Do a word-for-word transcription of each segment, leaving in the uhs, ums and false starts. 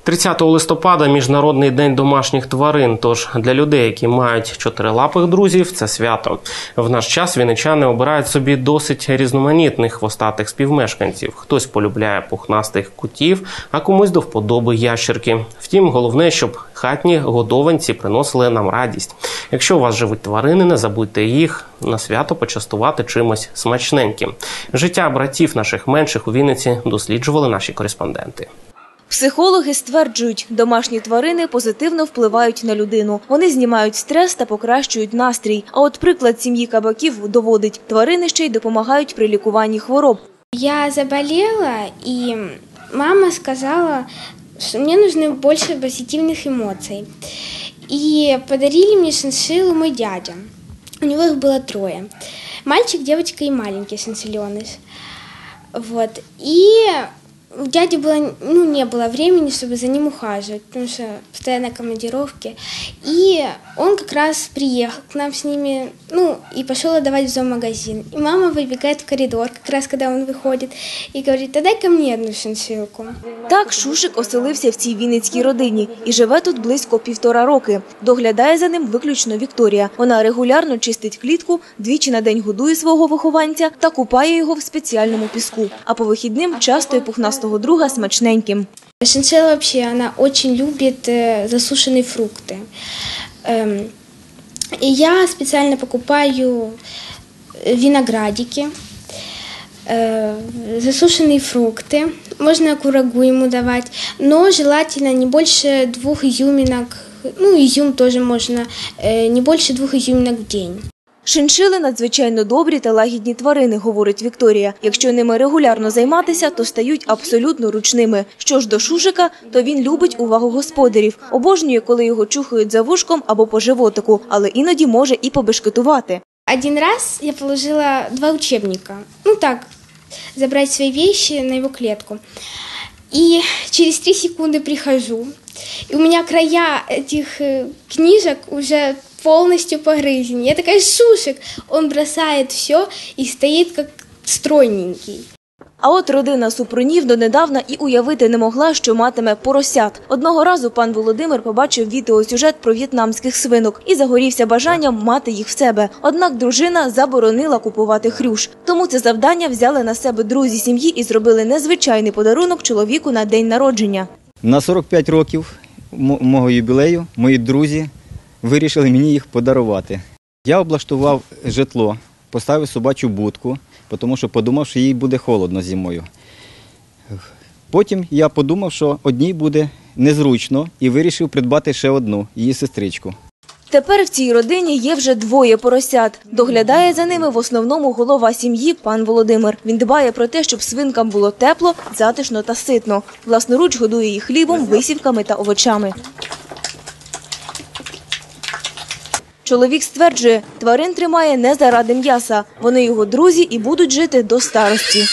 тридцятого листопада – Міжнародний день домашніх тварин. Тож для людей, які мають чотирилапих друзів, це свято. В наш час вінничани обирають собі досить різноманітних хвостатих співмешканців. Хтось полюбляє пухнастих котів, а комусь до вподоби ящерки. Втім, головне, щоб хатні годованці приносили нам радість. Якщо у вас живуть тварини, не забудьте їх на свято почастувати чимось смачненьким. Життя братів наших менших у Вінниці досліджували наші кореспонденти. Психологи стверджують, домашні тварини позитивно впливають на людину. Вони знімають стрес та покращують настрій. А от приклад сім'ї Кабаків доводить, тварини ще й допомагають при лікуванні хвороб. Я заболела, і мама сказала, що мені потрібно більше позитивних емоцій. І подарили мені шиншиллу мой дядя. У него их было трое. Мальчик, девочка и маленький шиншиллёныш. Вот. И у дяди было, ну, не было времени, чтобы за ним ухаживать, потому что постоянно командировки. И он как раз приехал к нам с ними, ну, и пошел отдавать в зоомагазин. И мама выбегает в коридор, как раз когда он выходит, и говорит: «Да дай ко мне одну шиншиллку». Так Шушик оселився в цій вінницькій родині і живе тут близько півтора роки. Доглядає за ним виключно Вікторія. Вона регулярно чистить клітку, двічі на день годує свого вихованця та купає його в спеціальному піску. А по вихідним частує пухнастого друга смачненьким. Шиншилла вообще, она очень любит засушенные фрукты. И я специально покупаю виноградики, засушенные фрукты. Можно курагу ему давать, но желательно не больше двух изюминок, ну изюм тоже можно, не больше двух изюминок в день. Шиншили – надзвичайно добрі та лагідні тварини, говорить Вікторія. Якщо ними регулярно займатися, то стають абсолютно ручними. Що ж до Шушика, то він любить увагу господарів. Обожнює, коли його чухають за вушком або по животику, але іноді може і побешкетувати. Один раз я положила два учебника, ну так, забрать свои вещи на его клетку. И через три секунды прихожу, и у меня края этих книжек уже полностью погрызены. Я такая: Шушик! Он бросает все и стоит как стройненький. А от родина Супрунів донедавна і уявити не могла, що матиме поросят. Одного разу пан Володимир побачив відеосюжет про в'єтнамських свинок і загорівся бажанням мати їх в себе. Однак дружина заборонила купувати хрюш. Тому це завдання взяли на себе друзі сім'ї і зробили незвичайний подарунок чоловіку на день народження. На сорок п'ять років мого юбілею мої друзі вирішили мені їх подарувати. Я облаштував житло, поставив собачу будку, тому що подумав, що їй буде холодно зимою. Потім я подумав, що одній буде незручно, і вирішив придбати ще одну, її сестричку. Тепер в цій родині є вже двоє поросят. Доглядає за ними в основному голова сім'ї пан Володимир. Він дбає про те, щоб свинкам було тепло, затишно та ситно. Власноруч годує їх хлібом, висівками та овочами. Чоловік стверджує, тварин тримає не заради м'яса. Вони його друзі і будуть жити до старості.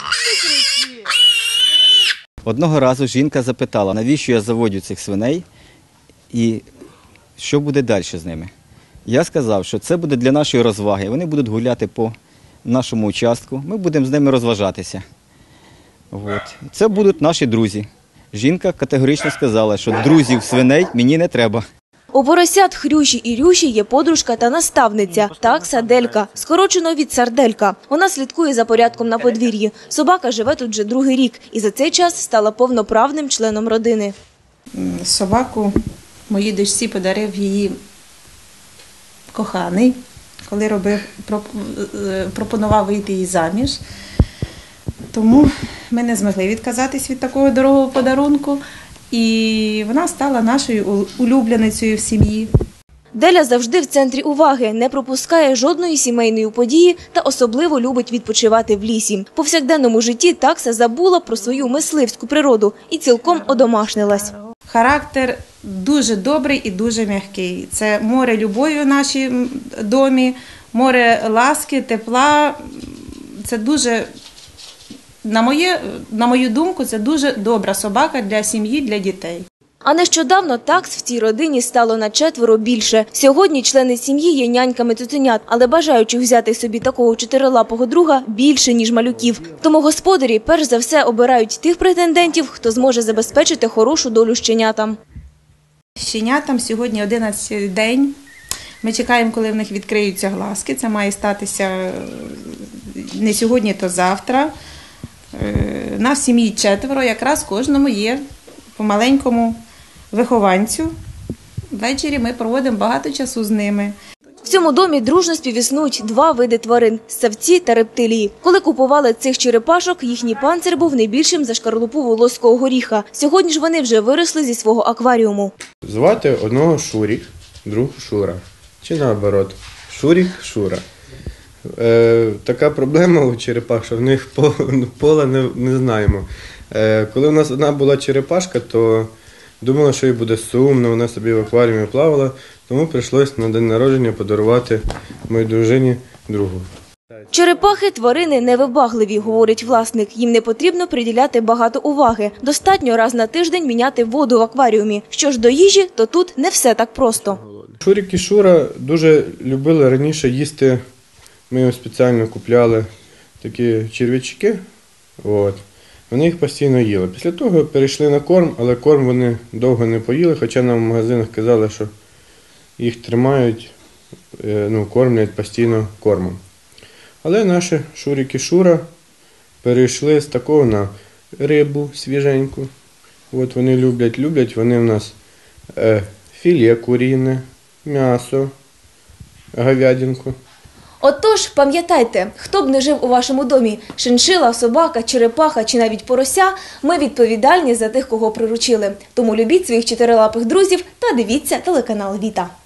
Одного разу жінка запитала, навіщо я заводжу цих свиней і що буде далі з ними. Я сказав, що це буде для нашої розваги. Вони будуть гуляти по нашому участку, ми будемо з ними розважатися. От. Це будуть наші друзі. Жінка категорично сказала, що друзів свиней мені не треба. У поросят Хрюші і Рюші є подружка та наставниця – такса Делька, скорочено від Сарделька. Вона слідкує за порядком на подвір'ї. Собака живе тут вже другий рік і за цей час стала повноправним членом родини. Собаку моїй дочці подарив її коханий, коли робив, пропонував вийти їй заміж. Тому ми не змогли відказатись від такого дорогого подарунку. І вона стала нашою улюбленицею в сім'ї. Деля завжди в центрі уваги, не пропускає жодної сімейної події та особливо любить відпочивати в лісі. В повсякденному житті такса забула про свою мисливську природу і цілком одомашнилась. Характер дуже добрий і дуже м'який. Це море любові в нашому домі, море ласки, тепла. Це дуже... На, моє, на мою думку, це дуже добра собака для сім'ї, для дітей. А нещодавно такс в цій родині стало на четверо більше. Сьогодні члени сім'ї є няньками цуценят, але бажаючих взяти собі такого чотирилапого друга більше, ніж малюків. Тому господарі перш за все обирають тих претендентів, хто зможе забезпечити хорошу долю щенятам. Щенятам сьогодні одинадцятий день. Ми чекаємо, коли в них відкриються глазки. Це має статися не сьогодні, то завтра. Нас в сім'ї четверо, якраз кожному є по маленькому вихованцю. Ввечері ми проводимо багато часу з ними. В цьому домі дружно співіснують два види тварин – ссавці та рептилії. Коли купували цих черепашок, їхній панцир був не більшим за шкарлупу волоського горіха. Сьогодні ж вони вже виросли зі свого акваріуму. Звати одного Шурік, другого Шура. Чи наоборот, Шурік, Шура. Е, така проблема у черепах, що в них пола не, не знаємо. Е, коли у нас одна була черепашка, то думала, що їй буде сумно, вона собі в акваріумі плавала, тому прийшлось на день народження подарувати моїй дружині другу. Черепахи – тварини невибагливі, говорить власник. Їм не потрібно приділяти багато уваги. Достатньо раз на тиждень міняти воду в акваріумі. Що ж до їжі, то тут не все так просто. Шурік і Шура дуже любили раніше їсти, ми їм спеціально купляли такі черв'ячки, от. Вони їх постійно їли. Після того перейшли на корм, але корм вони довго не поїли, хоча нам в магазинах казали, що їх тримають, ну, кормлять постійно кормом. Але наші Шурік і Шура перейшли з такого на рибу свіженьку. От вони люблять, люблять вони в нас е, філе куріне, м'ясо, говядинку. Отож, пам'ятайте, хто б не жив у вашому домі – шиншила, собака, черепаха чи навіть порося – ми відповідальні за тих, кого приручили. Тому любіть своїх чотирилапих друзів та дивіться телеканал «Віта».